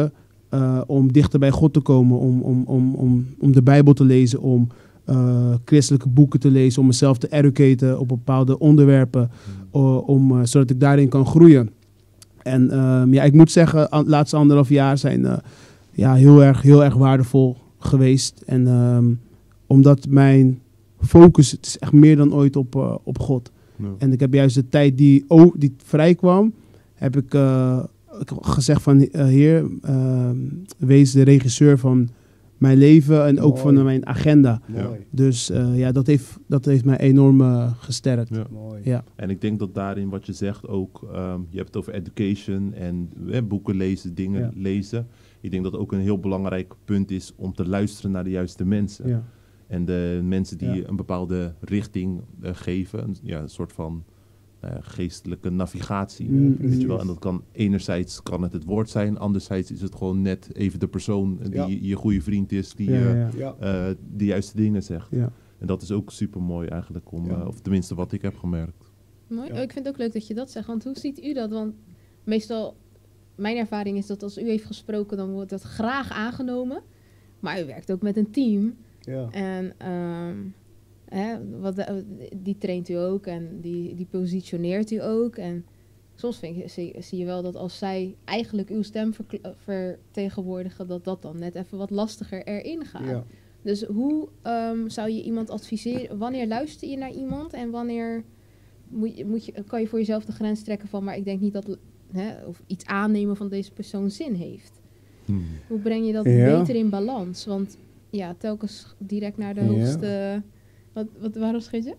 uh, om dichter bij God te komen, om, om, om, om, om de Bijbel te lezen, om uh, christelijke boeken te lezen, om mezelf te educaten op bepaalde onderwerpen, mm. uh, om, uh, zodat ik daarin kan groeien. En uh, ja, ik moet zeggen, de laatste anderhalf jaar zijn uh, ja, heel, erg, heel erg waardevol geweest. En um, omdat mijn focus, het is echt meer dan ooit op, uh, op God. Ja. En ik heb juist de tijd die, oh, die vrij kwam, heb ik uh, gezegd van uh, Heer, uh, wees de regisseur van mijn leven en ook Mooi. Van mijn agenda. Ja. Dus uh, ja, dat heeft, dat heeft mij enorm uh, gesterkt. Ja. Mooi. Ja. En ik denk dat daarin wat je zegt ook, um, je hebt het over education en eh, boeken lezen, dingen ja. lezen. Ik denk dat ook een heel belangrijk punt is om te luisteren naar de juiste mensen. Ja. En de mensen die ja. een bepaalde richting uh, geven, een, ja, een soort van uh, geestelijke navigatie. Mm, weet je wel? En dat kan enerzijds kan het het woord zijn, anderzijds is het gewoon net even de persoon die ja. je goede vriend is, die ja, ja. Uh, uh, de juiste dingen zegt. Ja. En dat is ook super mooi eigenlijk, om, ja. uh, of tenminste wat ik heb gemerkt. Mooi. Ja. Ik vind het ook leuk dat je dat zegt, want hoe ziet u dat? Want meestal, mijn ervaring is dat als u heeft gesproken, dan wordt dat graag aangenomen. Maar u werkt ook met een team. Ja. En um, hè, wat de, die traint u ook en die, die positioneert u ook. En soms vind ik, zie, zie je wel dat als zij eigenlijk uw stem ver, vertegenwoordigen, dat dat dan net even wat lastiger erin gaat. Ja. Dus hoe um, zou je iemand adviseren? Wanneer luister je naar iemand en wanneer moet je, moet je, kan je voor jezelf de grens trekken van, maar ik denk niet dat hè, of iets aannemen van deze persoon zin heeft. Hmm. Hoe breng je dat ja. beter in balans? Want ja, telkens direct naar de ja. hoogste... Wat, wat, waarom schiet je?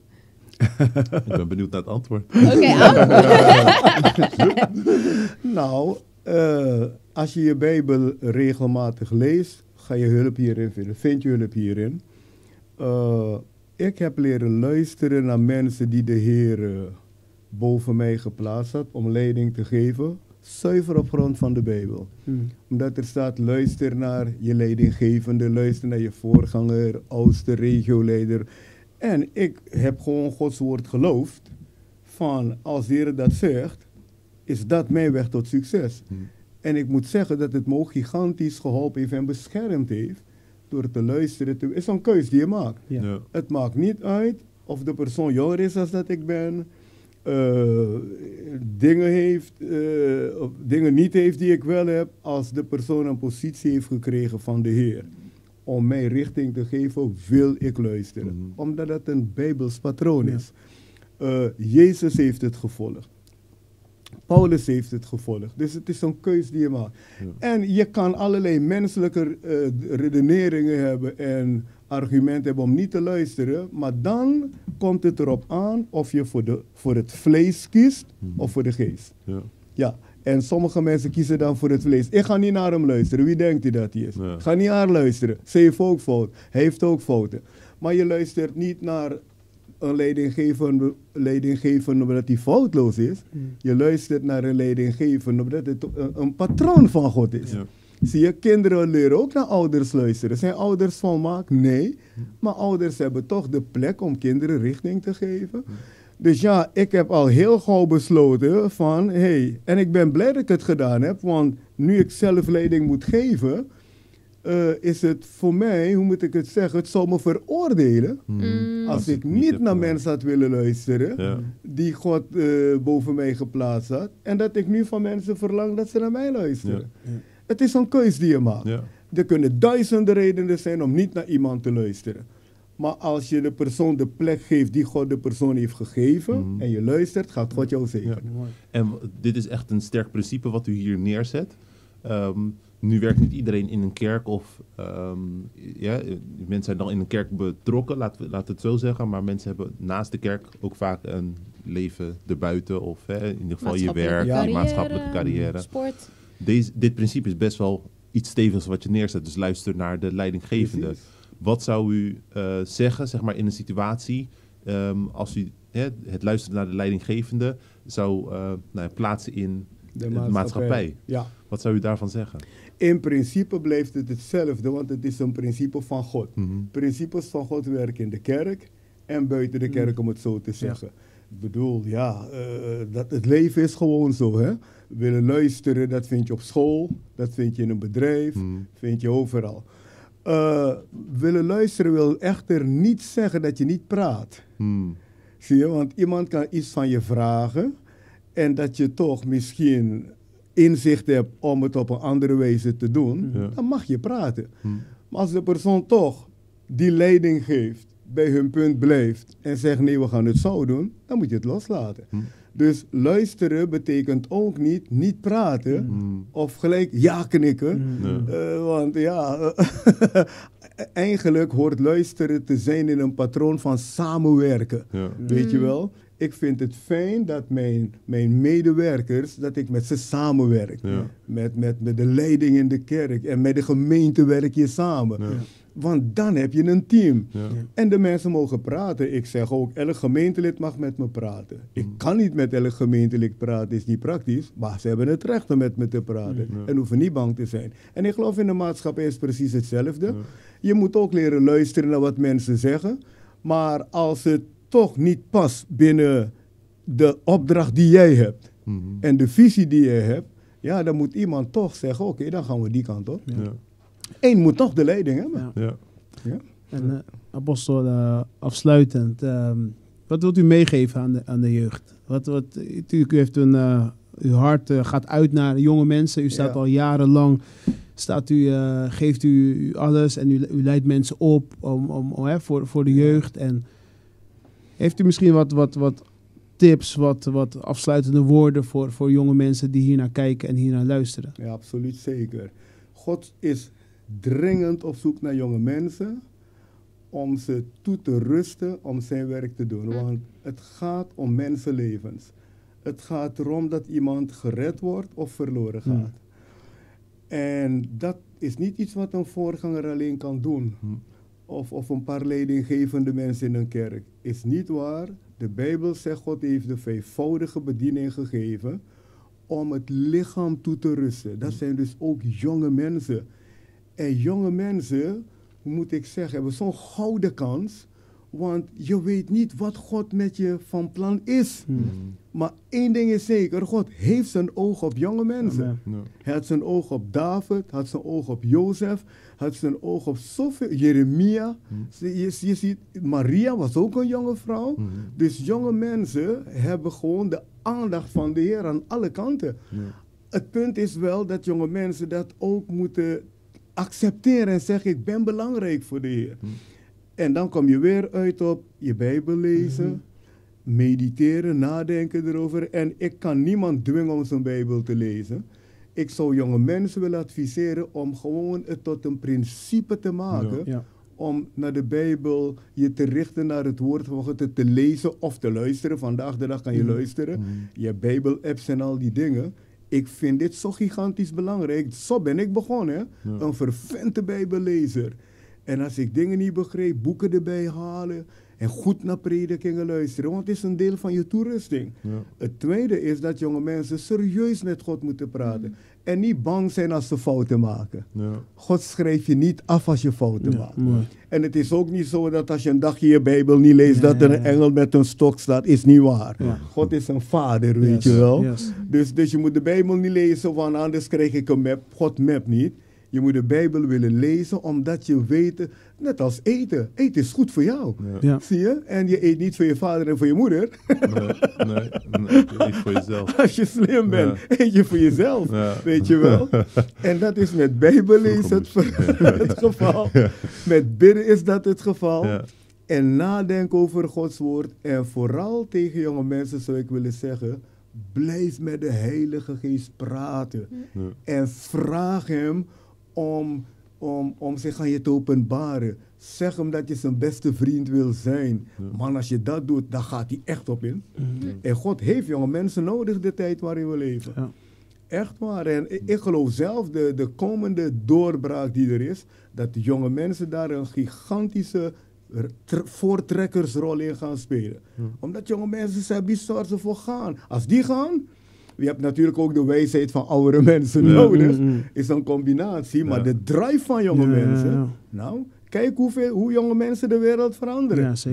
Ik ben benieuwd naar het antwoord. Oké, okay, antwoord. Nou, uh, als je je Bijbel regelmatig leest, ga je hulp hierin vinden. Vind je hulp hierin. Uh, ik heb leren luisteren naar mensen die de Heer uh, boven mij geplaatst had om leiding te geven. Zuiver op grond van de Bijbel. Hmm. Omdat er staat, luister naar je leidinggevende, luister naar je voorganger, oudste regioleider. En ik heb gewoon Gods woord geloofd, van als de Heer dat zegt, is dat mijn weg tot succes. Hmm. En ik moet zeggen dat het me ook gigantisch geholpen heeft en beschermd heeft, door te luisteren. Het is een keus die je maakt. Ja. Ja. Het maakt niet uit of de persoon jonger is als dat ik ben, Uh, dingen heeft, uh, of dingen niet heeft die ik wel heb, als de persoon een positie heeft gekregen van de Heer om mij richting te geven, wil ik luisteren. Mm-hmm. Omdat het een Bijbels patroon is. Uh, Jezus heeft het gevolgd. Paulus heeft het gevolgd. Dus het is een keus die je maakt. Ja. En je kan allerlei menselijke uh, redeneringen hebben en argumenten hebben om niet te luisteren, maar dan komt het erop aan of je voor, de, voor het vlees kiest hmm. of voor de geest. Ja. Ja. En sommige mensen kiezen dan voor het vlees. Ik ga niet naar hem luisteren. Wie denkt hij dat hij is? Ja. Ik ga niet naar hem luisteren. Ze heeft ook fout. Hij heeft ook fouten. Maar je luistert niet naar een leidinggevende, leidinggevende omdat hij foutloos is. Hmm. Je luistert naar een leidinggevende omdat het een, een patroon van God is. Ja. Zie je, kinderen leren ook naar ouders luisteren. Zijn ouders volmaakt? Nee. Maar ouders hebben toch de plek om kinderen richting te geven. Dus ja, ik heb al heel gauw besloten van, hé, hey, en ik ben blij dat ik het gedaan heb, want nu ik zelf leiding moet geven, uh, is het voor mij, hoe moet ik het zeggen, het zou me veroordelen mm. als ik niet naar mensen had willen luisteren, ja. die God uh, boven mij geplaatst had, en dat ik nu van mensen verlang dat ze naar mij luisteren. Ja. Ja. Het is een keus die je maakt. Ja. Er kunnen duizenden redenen zijn om niet naar iemand te luisteren. Maar als je de persoon de plek geeft die God de persoon heeft gegeven, mm-hmm. en je luistert, gaat God jou zegenen. Ja. En dit is echt een sterk principe wat u hier neerzet. Um, nu werkt niet iedereen in een kerk of um, ja, mensen zijn dan in een kerk betrokken, laten we, laten we het zo zeggen. Maar mensen hebben naast de kerk ook vaak een leven erbuiten of hè, in ieder geval je werk, carrière, je maatschappelijke carrière. Sport. Deze, dit principe is best wel iets stevigs wat je neerzet. Dus luister naar de leidinggevende. Precies. Wat zou u uh, zeggen, zeg maar, in een situatie, um, als u hè, het luisteren naar de leidinggevende zou uh, nou, plaatsen in de, de maatschappij? maatschappij. Ja. Wat zou u daarvan zeggen? In principe blijft het hetzelfde, want het is een principe van God. Mm-hmm. Principes van God werken in de kerk en buiten de kerk, mm-hmm. om het zo te zeggen. Ja. Ik bedoel, ja, uh, dat, het leven is gewoon zo, hè. Willen luisteren, dat vind je op school, dat vind je in een bedrijf, hmm. vind je overal. Uh, willen luisteren wil echter niet zeggen dat je niet praat. Hmm. Zie je, want iemand kan iets van je vragen en dat je toch misschien inzicht hebt om het op een andere wijze te doen, ja. dan mag je praten. Hmm. Maar als de persoon toch die leiding geeft, bij hun punt blijft en zegt nee, we gaan het zo doen, dan moet je het loslaten. Hmm. Dus luisteren betekent ook niet niet praten mm. of gelijk ja knikken. Mm. Uh, want ja, eigenlijk hoort luisteren te zijn in een patroon van samenwerken. Ja. Weet mm. je wel? Ik vind het fijn dat mijn, mijn medewerkers, dat ik met ze samenwerk. Ja. Met, met, met de leiding in de kerk en met de gemeente werk je samen. Ja. Want dan heb je een team. Ja. En de mensen mogen praten. Ik zeg ook, elk gemeentelid mag met me praten. Ik mm. kan niet met elk gemeentelid praten, is niet praktisch. Maar ze hebben het recht om met me te praten. Ja. En hoeven niet bang te zijn. En ik geloof in de maatschappij is precies hetzelfde. Ja. Je moet ook leren luisteren naar wat mensen zeggen. Maar als het toch niet past binnen de opdracht die jij hebt. Mm-hmm. En de visie die jij hebt. Ja, dan moet iemand toch zeggen, oké, okay, dan gaan we die kant op. Ja. Eén moet toch de leiding hebben. Ja. Ja. Ja. En uh, apostel, uh, afsluitend, uh, wat wilt u meegeven aan de, aan de jeugd? Wat, wat, natuurlijk, u heeft een, uh, uw hart uh, gaat uit naar jonge mensen. U staat ja. al jarenlang, staat u, uh, geeft u, u alles en u, u leidt mensen op om, om, om, hè, voor, voor de jeugd. En heeft u misschien wat, wat, wat tips, wat, wat afsluitende woorden voor, voor jonge mensen die hier naar kijken en hier naar luisteren? Ja, absoluut zeker. God is dringend op zoek naar jonge mensen om ze toe te rusten om zijn werk te doen. Want het gaat om mensenlevens. Het gaat erom dat iemand gered wordt of verloren gaat. Hmm. En dat is niet iets wat een voorganger alleen kan doen. Hmm. Of, of een paar leidinggevende mensen in een kerk. Is niet waar. De Bijbel zegt, God heeft de vijfvoudige bediening gegeven om het lichaam toe te rusten. Dat zijn dus ook jonge mensen. En jonge mensen, hoe moet ik zeggen, hebben zo'n gouden kans. Want je weet niet wat God met je van plan is. Hmm. Maar één ding is zeker, God heeft zijn oog op jonge mensen. Amen. Ja. Hij had zijn oog op David, had zijn oog op Jozef, had zijn oog op zoveel, Jeremia. Hmm. Je, je ziet, Maria was ook een jonge vrouw. Hmm. Dus jonge mensen hebben gewoon de aandacht van de Heer aan alle kanten. Ja. Het punt is wel dat jonge mensen dat ook moeten accepteren en zeggen, ik ben belangrijk voor de Heer. Hmm. En dan kom je weer uit op je Bijbel lezen, mm-hmm. mediteren, nadenken erover. En ik kan niemand dwingen om zijn Bijbel te lezen. Ik zou jonge mensen willen adviseren om gewoon het tot een principe te maken. Ja. Ja. Om naar de Bijbel je te richten naar het woord van God, te lezen of te luisteren. Vandaag de dag kan je mm-hmm. luisteren. Mm-hmm. Je Bijbel-apps en al die dingen. Ik vind dit zo gigantisch belangrijk. Zo ben ik begonnen. Ja. Een vervente Bijbellezer. En als ik dingen niet begreep, boeken erbij halen en goed naar predikingen luisteren. Want het is een deel van je toerusting. Ja. Het tweede is dat jonge mensen serieus met God moeten praten. Mm. En niet bang zijn als ze fouten maken. Ja. God schrijft je niet af als je fouten ja, maakt. Mooi. En het is ook niet zo dat als je een dagje je Bijbel niet leest, ja, dat er een engel met een stok staat. Is niet waar. Ja. God is een vader, weet yes. je wel. Yes. Dus, dus je moet de Bijbel niet lezen, want anders krijg ik een map. God map niet. Je moet de Bijbel willen lezen, omdat je weet, net als eten. Eten is goed voor jou. Ja. Ja. Zie je? En je eet niet voor je vader en voor je moeder. Nee, nee, nee je eet voor jezelf. Als je slim bent, ja. eet je voor jezelf. Ja. Weet je wel? En dat is met Bijbel lezen het, het geval. Ja. Met bidden is dat het geval. Ja. En nadenken over Gods woord. En vooral tegen jonge mensen zou ik willen zeggen, blijf met de Heilige Geest praten. Ja. En vraag hem Om, om, om zich aan je te openbaren. Zeg hem dat je zijn beste vriend wil zijn. Ja. Man, als je dat doet, dan gaat hij echt op in. Mm-hmm. En God heeft jonge mensen nodig de tijd waarin we leven. Ja. Echt waar. En ik, ik geloof zelf, de, de komende doorbraak die er is, dat de jonge mensen daar een gigantische Tre- voortrekkersrol in gaan spelen. Ja. Omdat jonge mensen zijn bizar ze voor gaan. Als die gaan, je hebt natuurlijk ook de wijsheid van oudere mensen ja. nodig. Mm-hmm. Is een combinatie. Maar ja. de drive van jonge ja, mensen. Ja, ja. Nou, kijk hoeveel, hoe jonge mensen de wereld veranderen. Ja, zeker.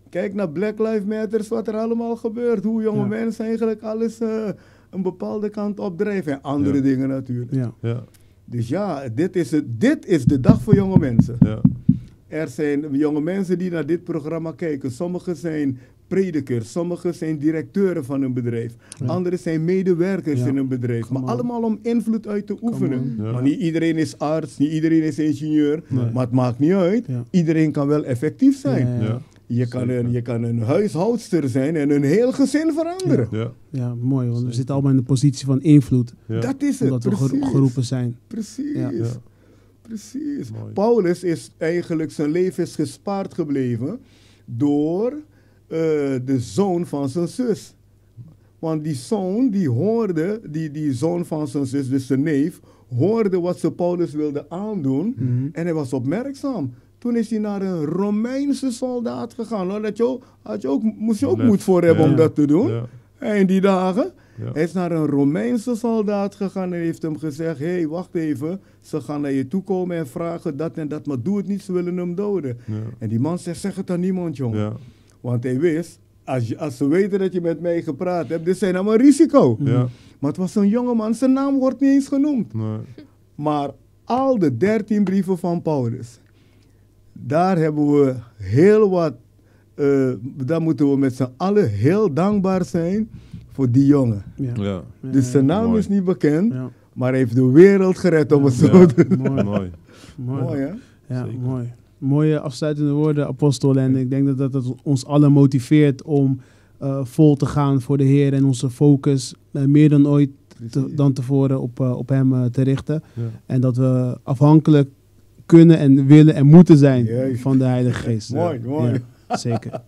Kijk naar Black Lives Matter, wat er allemaal gebeurt. Hoe jonge Ja. mensen eigenlijk alles uh, een bepaalde kant opdrijven. En andere Ja. dingen natuurlijk. Ja. Ja. Dus ja, dit is, het, dit is de dag voor jonge mensen. Ja. Er zijn jonge mensen die naar dit programma kijken. Sommigen zijn predikers, sommigen zijn directeuren van een bedrijf. Ja. Anderen zijn medewerkers Ja. in een bedrijf. Come maar on. allemaal om invloed uit te oefenen. on. Ja. Maar niet iedereen is arts, niet iedereen is ingenieur. Nee. Maar het maakt niet uit. Ja. Iedereen kan wel effectief zijn. Ja, ja, ja. Ja. Je, kan Zeker. een, je kan een huishoudster zijn en een heel gezin veranderen. Ja. Ja, mooi, want we zitten allemaal in de positie van invloed. Ja. Dat is het, Omdat we precies. gero- geroepen zijn. Precies. Ja. Ja. Precies. Mooi. Paulus is eigenlijk, zijn leven is gespaard gebleven door uh, de zoon van zijn zus. Want die zoon, die hoorde, die, die zoon van zijn zus, dus zijn neef, hoorde wat ze Paulus wilde aandoen. Mhm. En hij was opmerkzaam. Toen is hij naar een Romeinse soldaat gegaan. Nou, dat je ook, had je ook, moest je ook Lef. moed voor hebben Ja. om dat te doen. Ja. En in die dagen. Ja. Hij is naar een Romeinse soldaat gegaan en heeft hem gezegd: hé, hey, wacht even, ze gaan naar je toe komen en vragen dat en dat, maar doe het niet, ze willen hem doden. Ja. En die man zegt: zeg het aan niemand, jongen. Ja. Want hij wist, als, je, als ze weten dat je met mij gepraat hebt, dit zijn allemaal risico. Ja. Maar het was een jongeman, zijn naam wordt niet eens genoemd. Nee. Maar al de dertien brieven van Paulus, daar hebben we heel wat, uh, daar moeten we met z'n allen heel dankbaar zijn voor die jongen. Ja. Ja. Ja, Dus zijn naam mooi. is niet bekend, ja. maar hij heeft de wereld gered om het zo Ja. te doen. Mooi. Mooi. Mooi. Mooi, hè? Ja, Zeker. mooi. Mooie afsluitende woorden, apostel. En ik denk dat dat het ons allen motiveert om uh, vol te gaan voor de Heer en onze focus uh, meer dan ooit te, Precies. dan tevoren op, uh, op Hem uh, te richten. Ja. En dat we afhankelijk kunnen en willen en moeten zijn Juist. van de Heilige Geest. Mooi, mooi. Ja, zeker.